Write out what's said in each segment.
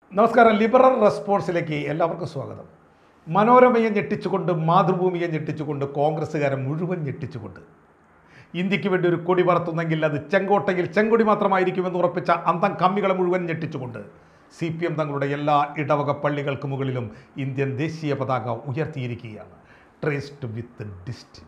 നമസ്കാരം. ലിബറൽ റെസ്പോൺസിലേക്ക് എല്ലാവർക്കും സ്വാഗതം. മനോരമയെ ഞെട്ടിച്ചുകൊണ്ട്, മാതൃഭൂമിയെ ഞെട്ടിച്ചുകൊണ്ട്, കോൺഗ്രസ്സുകാരെ മുഴുവൻ ഞെട്ടിച്ചുകൊണ്ട് ഇന്ത്യക്ക് വേണ്ടി ഒരു കൊടി പറത്തുന്നെങ്കിൽ അത് ചെങ്കോട്ടയിൽ ചെങ്കൊടി മാത്രമായിരിക്കുമെന്ന് ഉറപ്പിച്ച അന്തം കമ്മികളെ മുഴുവൻ ഞെട്ടിച്ചുകൊണ്ട് CPM തങ്ങളുടെ എല്ലാ ഇടവക പള്ളികൾക്ക് മുകളിലും ഇന്ത്യൻ ദേശീയ പതാക ഉയർത്തിയിരിക്കുകയാണ്. ട്രേസ്ഡ് വിത്ത് ഡിസ്റ്റിനി.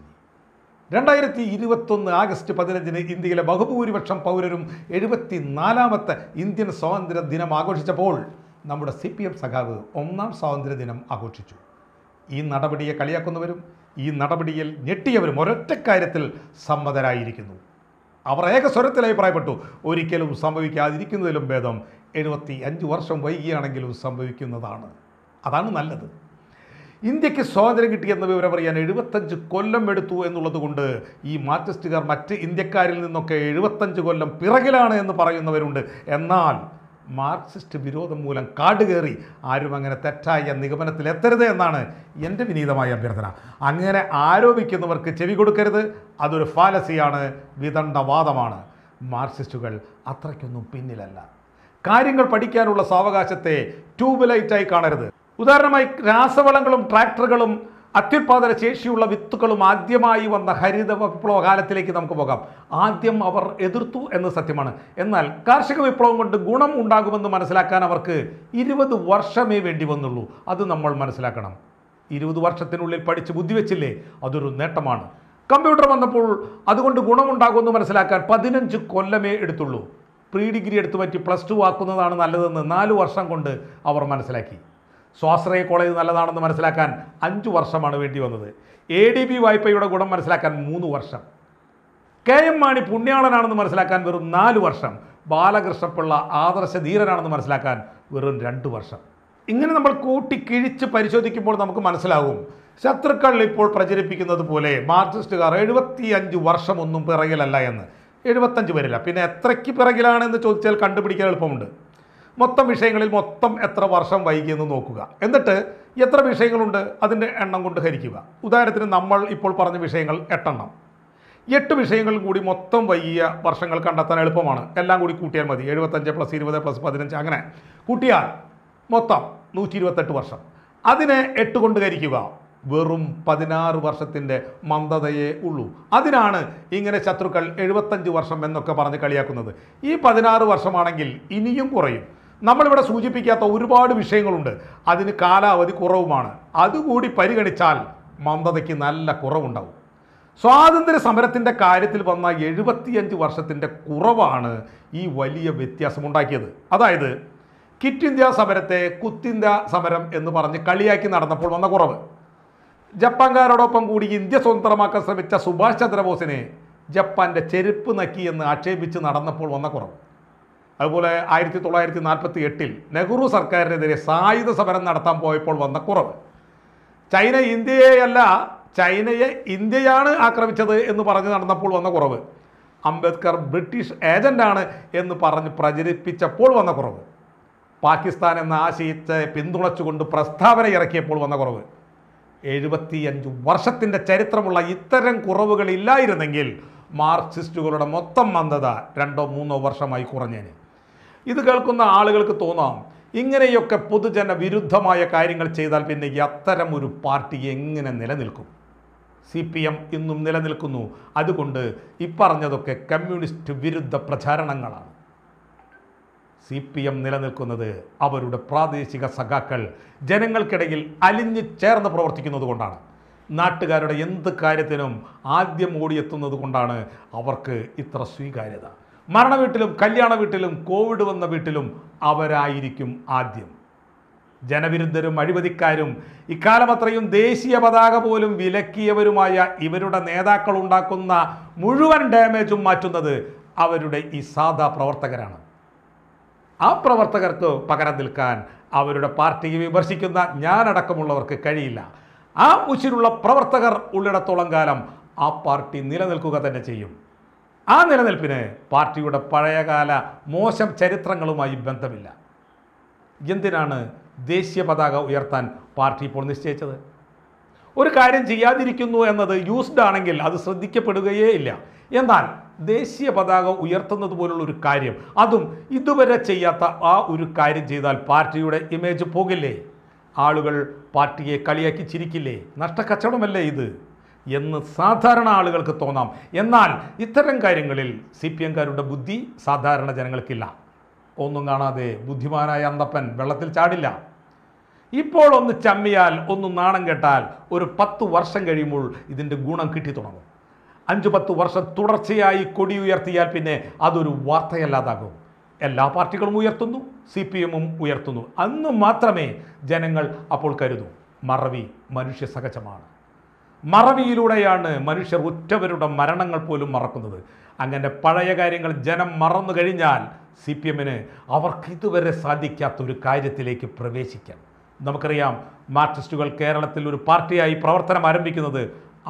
2021 ആഗസ്റ്റ് 15 ഇന്ത്യയിലെ ബഹുഭൂരിപക്ഷം പൗരരും 74ാമത്തെ ഇന്ത്യൻ സ്വാതന്ത്ര്യ ദിനം ആഘോഷിച്ചപ്പോൾ നമ്മുടെ CPM സഖാവ് 1ാം സ്വാതന്ത്ര്യ ദിനം ആഘോഷിച്ചു. ഈ നടപടിയെ കളിയാക്കുന്നവരും ഈ നടപടിയിൽ ഞെട്ടിയവരും ഒരൊറ്റ കാര്യത്തിൽ സമ്മതരായിരിക്കുന്നു. അവർ ഏകസ്വരത്തിൽ അഭിപ്രായപ്പെട്ടു, ഒരിക്കലും സംഭവിക്കാതിരിക്കുന്നതിലും ഭേദം 75 വർഷം വൈകിയാണെങ്കിലും സംഭവിക്കുന്നതാണ്. അതാണ് നല്ലത്. ഇന്ത്യക്ക് സ്വാതന്ത്ര്യം കിട്ടിയെന്ന വിവരം അറിയാൻ 75 കൊല്ലം എടുത്തു എന്നുള്ളത് കൊണ്ട് ഈ മാർക്സിസ്റ്റുകാർ മറ്റ് ഇന്ത്യക്കാരിൽ നിന്നൊക്കെ 75 കൊല്ലം പിറകിലാണ് എന്ന് പറയുന്നവരുണ്ട്. എന്നാൽ മാർക്സിസ്റ്റ് വിരോധം മൂലം കാടുകയറി ആരും അങ്ങനെ തെറ്റായ നിഗമനത്തിൽ എത്തരുത് എന്നാണ് എൻ്റെ വിനീതമായ അഭ്യർത്ഥന. അങ്ങനെ ആരോപിക്കുന്നവർക്ക് ചെവി കൊടുക്കരുത്. അതൊരു ഫാലസിയാണ്, വിദണ്ഡവാദമാണ്. മാർക്സിസ്റ്റുകൾ അത്രയ്ക്കൊന്നും പിന്നിലല്ല. കാര്യങ്ങൾ പഠിക്കാനുള്ള സാവകാശത്തെ ട്യൂബ് ലൈറ്റായി കാണരുത്. ഉദാഹരണമായി രാസവളങ്ങളും ട്രാക്ടറുകളും അത്യുൽപാദന ശേഷിയുള്ള വിത്തുകളും ആദ്യമായി വന്ന ഹരിത വിപ്ലവ കാലത്തിലേക്ക് നമുക്ക് പോകാം. ആദ്യം അവർ എതിർത്തു എന്ന് സത്യമാണ്. എന്നാൽ കാർഷിക വിപ്ലവം കൊണ്ട് ഗുണം ഉണ്ടാകുമെന്ന് മനസ്സിലാക്കാൻ അവർക്ക് 20 വർഷമേ വേണ്ടി വന്നുള്ളൂ. അത് നമ്മൾ മനസ്സിലാക്കണം. 20 വർഷത്തിനുള്ളിൽ പഠിച്ച് ബുദ്ധി വെച്ചില്ലേ, അതൊരു നേട്ടമാണ്. കമ്പ്യൂട്ടർ വന്നപ്പോൾ അതുകൊണ്ട് ഗുണമുണ്ടാകുമെന്ന് മനസ്സിലാക്കാൻ 15 കൊല്ലമേ എടുത്തുള്ളൂ. പ്രീ ഡിഗ്രി എടുത്തു പറ്റി +2 ആക്കുന്നതാണ് നല്ലതെന്ന് 4 വർഷം കൊണ്ട് അവർ മനസ്സിലാക്കി. സ്വാശ്രയ കോളേജ് നല്ലതാണെന്ന് മനസ്സിലാക്കാൻ 5 വർഷമാണ് വേണ്ടി വന്നത്. ADB വായ്പയുടെ ഗുണം മനസ്സിലാക്കാൻ 3 വർഷം. KM മാണി പുണ്യാളനാണെന്ന് മനസ്സിലാക്കാൻ വെറും 4 വർഷം. ബാലകൃഷ്ണപിള്ള ആദർശ ധീരനാണെന്ന് മനസ്സിലാക്കാൻ വെറും 2 വർഷം. ഇങ്ങനെ നമ്മൾ കൂട്ടി കിഴിച്ച് പരിശോധിക്കുമ്പോൾ നമുക്ക് മനസ്സിലാകും, ശത്രുക്കൾ ഇപ്പോൾ പ്രചരിപ്പിക്കുന്നത് പോലെ മാർക്സിസ്റ്റുകാർ 75 വർഷമൊന്നും പിറകിലല്ല എന്ന്. 75 വരില്ല. പിന്നെ എത്രയ്ക്ക് പിറകിലാണെന്ന് ചോദിച്ചാൽ കണ്ടുപിടിക്കാൻ എളുപ്പമുണ്ട്. മൊത്തം വിഷയങ്ങളിൽ മൊത്തം എത്ര വർഷം വൈകിയെന്ന് നോക്കുക. എന്നിട്ട് എത്ര വിഷയങ്ങളുണ്ട് അതിൻ്റെ എണ്ണം കൊണ്ട് ഹരിക്കുക. ഉദാഹരണത്തിന് നമ്മൾ ഇപ്പോൾ പറഞ്ഞ വിഷയങ്ങൾ 8 എണ്ണം. 8 വിഷയങ്ങൾ കൂടി മൊത്തം വൈകിയ വർഷങ്ങൾ കണ്ടെത്താൻ എളുപ്പമാണ്. എല്ലാം കൂടി കൂട്ടിയാൽ മതി. 75 + 20 + 15 അങ്ങനെ കൂട്ടിയാൽ മൊത്തം 128 വർഷം. അതിനെ 8 കൊണ്ട് ഹരിക്കുക. വെറും 16 വർഷത്തിൻ്റെ മന്ദതയേ ഉള്ളൂ. അതിനാണ് ഇങ്ങനെ ശത്രുക്കൾ 75 വർഷം എന്നൊക്കെ പറഞ്ഞ് കളിയാക്കുന്നത്. ഈ 16 വർഷമാണെങ്കിൽ ഇനിയും കുറയും. നമ്മളിവിടെ സൂചിപ്പിക്കാത്ത ഒരുപാട് വിഷയങ്ങളുണ്ട്. അതിന് കാലാവധി കുറവുമാണ്. അതുകൂടി പരിഗണിച്ചാൽ മന്ദതയ്ക്ക് നല്ല കുറവുണ്ടാവും. സ്വാതന്ത്ര്യ സമരത്തിൻ്റെ കാര്യത്തിൽ വന്ന 75 വർഷത്തിൻ്റെ കുറവാണ് ഈ വലിയ വ്യത്യാസമുണ്ടാക്കിയത്. അതായത് ക്വിറ്റ് ഇന്ത്യ സമരത്തെ കുത്തിന്ത്യ സമരം എന്ന് പറഞ്ഞ് കളിയാക്കി നടന്നപ്പോൾ വന്ന കുറവ്. ജപ്പാൻകാരോടൊപ്പം കൂടി ഇന്ത്യ സ്വതന്ത്രമാക്കാൻ ശ്രമിച്ച സുഭാഷ് ചന്ദ്രബോസിനെ ജപ്പാൻ്റെ ചെരുപ്പ് നക്കി എന്ന് ആക്ഷേപിച്ച് നടന്നപ്പോൾ വന്ന കുറവ്. അതുപോലെ 1948 നെഹ്റു സർക്കാരിനെതിരെ സായുധ സമരം നടത്താൻ പോയപ്പോൾ വന്ന കുറവ്. ചൈന ഇന്ത്യയെയല്ല, ചൈനയെ ഇന്ത്യയാണ് ആക്രമിച്ചത് എന്ന് പറഞ്ഞ് നടന്നപ്പോൾ വന്ന കുറവ്. അംബേദ്കർ ബ്രിട്ടീഷ് ഏജൻ്റാണ് എന്ന് പറഞ്ഞ് പ്രചരിപ്പിച്ചപ്പോൾ വന്ന കുറവ്. പാകിസ്ഥാൻ എന്ന ആശയത്തെ പിന്തുണച്ചുകൊണ്ട് പ്രസ്താവന ഇറക്കിയപ്പോൾ വന്ന കുറവ്. 75 വർഷത്തിൻ്റെ ചരിത്രമുള്ള ഇത്തരം കുറവുകൾ ഇല്ലായിരുന്നെങ്കിൽ മാർക്സിസ്റ്റുകളുടെ മൊത്തം മന്ദത 2-3 വർഷമായി കുറഞ്ഞേനെ. ഇത് കേൾക്കുന്ന ആളുകൾക്ക് തോന്നാം, ഇങ്ങനെയൊക്കെ പൊതുജന വിരുദ്ധമായ കാര്യങ്ങൾ ചെയ്താൽ പിന്നെ അത്തരം ഒരു പാർട്ടി എങ്ങനെ നിലനിൽക്കും? CPM ഇന്നും നിലനിൽക്കുന്നു. അതുകൊണ്ട് ഇപ്പറഞ്ഞതൊക്കെ കമ്മ്യൂണിസ്റ്റ് വിരുദ്ധ പ്രചാരണങ്ങളാണ്. CPM നിലനിൽക്കുന്നത് അവരുടെ പ്രാദേശിക സഖാക്കൾ ജനങ്ങൾക്കിടയിൽ അലിഞ്ഞു ചേർന്ന് പ്രവർത്തിക്കുന്നത് കൊണ്ടാണ്. നാട്ടുകാരുടെ എന്ത് കാര്യത്തിനും ആദ്യം ഓടിയെത്തുന്നത് കൊണ്ടാണ് അവർക്ക് ഇത്ര സ്വീകാര്യത. മരണ വീട്ടിലും കല്യാണ വീട്ടിലും കോവിഡ് വന്ന വീട്ടിലും അവരായിരിക്കും ആദ്യം. ജനവിരുദ്ധരും അഴിമതിക്കാരും ഇക്കാലം അത്രയും ദേശീയ പതാക പോലും വിലക്കിയവരുമായ ഇവരുടെ നേതാക്കൾ ഉണ്ടാക്കുന്ന മുഴുവൻ ഡാമേജും മാറ്റുന്നത് അവരുടെ ഈ സാധാ പ്രവർത്തകരാണ്. ആ പ്രവർത്തകർക്ക് പകരം നിൽക്കാൻ അവരുടെ പാർട്ടിയെ വിമർശിക്കുന്ന ഞാനടക്കമുള്ളവർക്ക് കഴിയില്ല. ആ ഉശിരുള്ള പ്രവർത്തകർ ഉള്ളിടത്തോളം കാലം ആ പാർട്ടി നിലനിൽക്കുക തന്നെ ചെയ്യും. ആ നിലനിൽപ്പിന് പാർട്ടിയുടെ പഴയകാല മോശം ചരിത്രങ്ങളുമായി ബന്ധമില്ല. എന്തിനാണ് ദേശീയ പതാക ഉയർത്താൻ പാർട്ടി ഇപ്പോൾ നിശ്ചയിച്ചത്? ഒരു കാര്യം ചെയ്യാതിരിക്കുന്നു എന്നത് യൂസ്ഡ് ആണെങ്കിൽ അത് ശ്രദ്ധിക്കപ്പെടുകയേ ഇല്ല. എന്നാൽ ദേശീയ പതാക ഉയർത്തുന്നത് പോലുള്ള ഒരു കാര്യം, അതും ഇതുവരെ ചെയ്യാത്ത ആ ഒരു കാര്യം ചെയ്താൽ പാർട്ടിയുടെ ഇമേജ് പോകില്ലേ? ആളുകൾ പാർട്ടിയെ കളിയാക്കി ചിരിക്കില്ലേ? നഷ്ടക്കച്ചവടമല്ലേ ഇത് എന്ന് സാധാരണ ആളുകൾക്ക് തോന്നാം. എന്നാൽ ഇത്തരം കാര്യങ്ങളിൽ CPM-കാരുടെ ബുദ്ധി സാധാരണ ജനങ്ങൾക്കില്ല. ഒന്നും കാണാതെ ബുദ്ധിമാനായ അന്തപ്പൻ വെള്ളത്തിൽ ചാടില്ല. ഇപ്പോൾ ഒന്ന് ചമ്മിയാൽ, ഒന്ന് നാണം കെട്ടാൽ ഒരു 10 വർഷം കഴിയുമ്പോൾ ഇതിൻ്റെ ഗുണം കിട്ടി തുടങ്ങും. 5-10 വർഷം തുടർച്ചയായി കൊടി ഉയർത്തിയാൽ പിന്നെ അതൊരു വാർത്തയല്ലാതാകും. എല്ലാ പാർട്ടികളും ഉയർത്തുന്നു, CPM-ഉം ഉയർത്തുന്നു. അന്ന് മാത്രമേ ജനങ്ങൾ അപ്പോൾ കരുതൂ മറവി മനുഷ്യ സഹജമാണ്. മറവിയിലൂടെയാണ് മനുഷ്യർ ഉറ്റവരുടെ മരണങ്ങൾ പോലും മറക്കുന്നത്. അങ്ങനെ പഴയ കാര്യങ്ങൾ ജനം മറന്നു കഴിഞ്ഞാൽ CPM-ന് അവർക്ക് ഇതുവരെ സാധിക്കാത്തൊരു കാര്യത്തിലേക്ക് പ്രവേശിക്കാം. നമുക്കറിയാം, മാർക്സിസ്റ്റുകൾ കേരളത്തിൽ ഒരു പാർട്ടിയായി പ്രവർത്തനം ആരംഭിക്കുന്നത്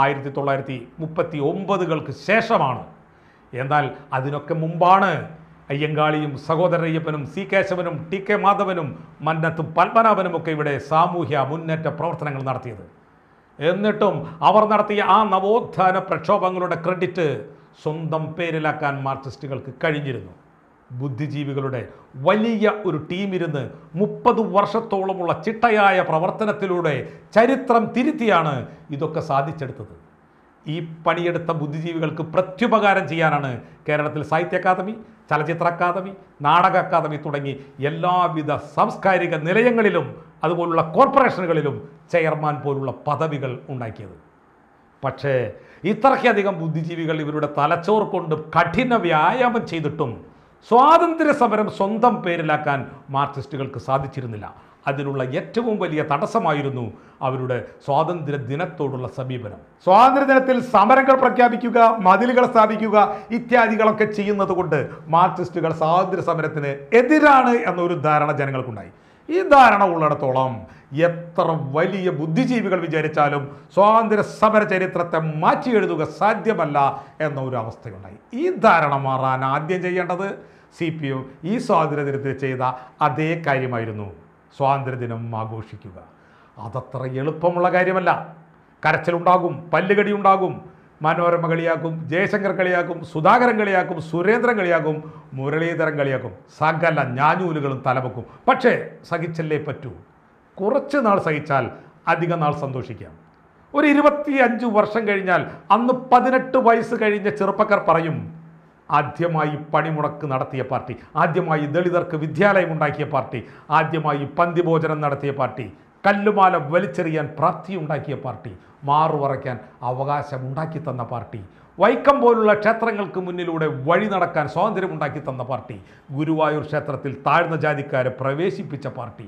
1939 ശേഷമാണ്. എന്നാൽ അതിനൊക്കെ മുമ്പാണ് അയ്യങ്കാളിയും സഹോദരയ്യപ്പനും C കേശവനും TK മാധവനും മന്നത്തും പത്മനാഭനും ഒക്കെ ഇവിടെ സാമൂഹ്യ മുന്നേറ്റ പ്രവർത്തനങ്ങൾ നടത്തിയത്. എന്നിട്ടും അവർ നടത്തിയ ആ നവോത്ഥാന പ്രക്ഷോഭങ്ങളുടെ ക്രെഡിറ്റ് സ്വന്തം പേരിലാക്കാൻ മാർക്സിസ്റ്റുകൾക്ക് കഴിഞ്ഞിരുന്നു. ബുദ്ധിജീവികളുടെ വലിയ ഒരു ടീമിരുന്ന് 30 വർഷത്തോളമുള്ള ചിട്ടയായ പ്രവർത്തനത്തിലൂടെ ചരിത്രം തിരുത്തിയാണ് ഇതൊക്കെ സാധിച്ചെടുത്തത്. ഈ പണിയെടുത്ത ബുദ്ധിജീവികൾക്ക് പ്രത്യുപകാരം ചെയ്യാനാണ് കേരളത്തിൽ സാഹിത്യ അക്കാദമി, ചലച്ചിത്ര അക്കാദമി, നാടക അക്കാദമി തുടങ്ങി എല്ലാവിധ സാംസ്കാരിക നിലയങ്ങളിലും അതുപോലുള്ള കോർപ്പറേഷനുകളിലും ചെയർമാൻ പോലുള്ള പദവികൾ ഉണ്ടാക്കിയത്. പക്ഷേ ഇത്രയ്ക്കധികം ബുദ്ധിജീവികൾ ഇവരുടെ തലച്ചോർ കൊണ്ട് കഠിന വ്യായാമം ചെയ്തിട്ടും സ്വാതന്ത്ര്യ സമരം സ്വന്തം പേരിലാക്കാൻ മാർക്സിസ്റ്റുകൾക്ക് സാധിച്ചിരുന്നില്ല. അതിനുള്ള ഏറ്റവും വലിയ തടസ്സമായിരുന്നു അവരുടെ സ്വാതന്ത്ര്യ ദിനത്തോടുള്ള സമീപനം. സ്വാതന്ത്ര്യദിനത്തിൽ സമരങ്ങൾ പ്രഖ്യാപിക്കുക, മതിലുകൾ സ്ഥാപിക്കുക ഇത്യാദികളൊക്കെ ചെയ്യുന്നത് കൊണ്ട് മാർക്സിസ്റ്റുകൾ സ്വാതന്ത്ര്യ സമരത്തിന് എതിരാണ് എന്നൊരു ധാരണ ജനങ്ങൾക്കുണ്ടായി. ഈ ധാരണ ഉള്ളിടത്തോളം എത്ര വലിയ ബുദ്ധിജീവികൾ വിചാരിച്ചാലും സ്വാതന്ത്ര്യ സമര ചരിത്രത്തെ മാറ്റി എഴുതുക സാധ്യമല്ല എന്ന ഒരു അവസ്ഥയുണ്ടായി. ഈ ധാരണ മാറാൻ ആദ്യം ചെയ്യേണ്ടത് CPM ഈ സ്വാതന്ത്ര്യദിനത്തിൽ ചെയ്ത അതേ കാര്യമായിരുന്നു, സ്വാതന്ത്ര്യദിനം ആഘോഷിക്കുക. അതത്ര എളുപ്പമുള്ള കാര്യമല്ല. കരച്ചിലുണ്ടാകും, പല്ലുകടി ഉണ്ടാകും, മനോരമ കളിയാക്കും, ജയശങ്കർ കളിയാക്കും, സുധാകരൻ കളിയാക്കും, സുരേന്ദ്രൻ കളിയാക്കും, മുരളീധരൻ കളിയാക്കും, സകല ഞാഞ്ഞൂലുകളും തലവെക്കും. പക്ഷേ സഹിച്ചല്ലേ പറ്റൂ. കുറച്ച് നാൾ സഹിച്ചാൽ അധിക നാൾ സന്തോഷിക്കാം. ഒരു 25 വർഷം കഴിഞ്ഞാൽ അന്ന് 18 വയസ്സ് കഴിഞ്ഞ ചെറുപ്പക്കാർ പറയും, ആദ്യമായി പണിമുടക്ക് നടത്തിയ പാർട്ടി, ആദ്യമായി ദളിതർക്ക് വിദ്യാലയം ഉണ്ടാക്കിയ പാർട്ടി, ആദ്യമായി പന്തിഭോജനം നടത്തിയ പാർട്ടി, കല്ലുമാല വലിച്ചെറിയാൻ പ്രാപ്തിയുണ്ടാക്കിയ പാർട്ടി, മാറുപറയ്ക്കാൻ അവകാശമുണ്ടാക്കി തന്ന പാർട്ടി, വൈക്കം പോലുള്ള ക്ഷേത്രങ്ങൾക്ക് മുന്നിലൂടെ വഴി നടക്കാൻ സ്വാതന്ത്ര്യമുണ്ടാക്കി തന്ന പാർട്ടി, ഗുരുവായൂർ ക്ഷേത്രത്തിൽ താഴ്ന്ന ജാതിക്കാരെ പ്രവേശിപ്പിച്ച പാർട്ടി,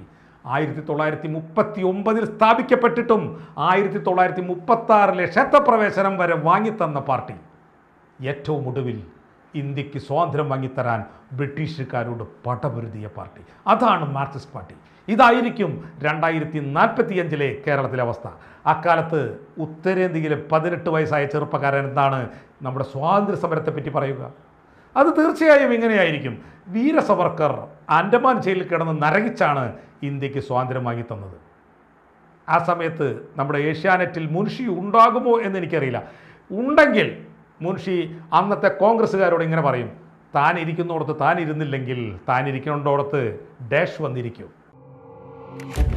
1939 സ്ഥാപിക്കപ്പെട്ടിട്ടും 1936 ക്ഷേത്രപ്രവേശനം വരെ വാങ്ങിത്തന്ന പാർട്ടി, ഏറ്റവും ഒടുവിൽ ഇന്ത്യക്ക് സ്വാതന്ത്ര്യം വാങ്ങിത്തരാൻ ബ്രിട്ടീഷുകാരോട് പടപൊരുതിയ പാർട്ടി, അതാണ് മാർക്സിസ്റ്റ് പാർട്ടി. ഇതായിരിക്കും 2045 കേരളത്തിലെ അവസ്ഥ. അക്കാലത്ത് ഉത്തരേന്ത്യയിലെ 18 വയസ്സായ ചെറുപ്പക്കാരൻ എന്താണ് നമ്മുടെ സ്വാതന്ത്ര്യ സമരത്തെപ്പറ്റി പറയുക? അത് തീർച്ചയായും ഇങ്ങനെയായിരിക്കും. വീര സവർക്കർ ആൻഡമാൻ ജയിലിൽ കിടന്ന് നരകിച്ചാണ് ഇന്ത്യക്ക് സ്വാതന്ത്ര്യം വാങ്ങി തന്നത്. ആ സമയത്ത് നമ്മുടെ ഏഷ്യാനെറ്റിൽ മുൻഷി ഉണ്ടാകുമോ എന്ന് എനിക്കറിയില്ല. ഉണ്ടെങ്കിൽ മുൻഷി അന്നത്തെ കോൺഗ്രസ്സുകാരോട് ഇങ്ങനെ പറയും, താൻ ഇരിക്കുന്നിടത്ത് താൻ ഇരുന്നില്ലെങ്കിൽ താൻ ഇരിക്കുന്നിടത്ത് ഡാഷ് വന്നിരിക്കും.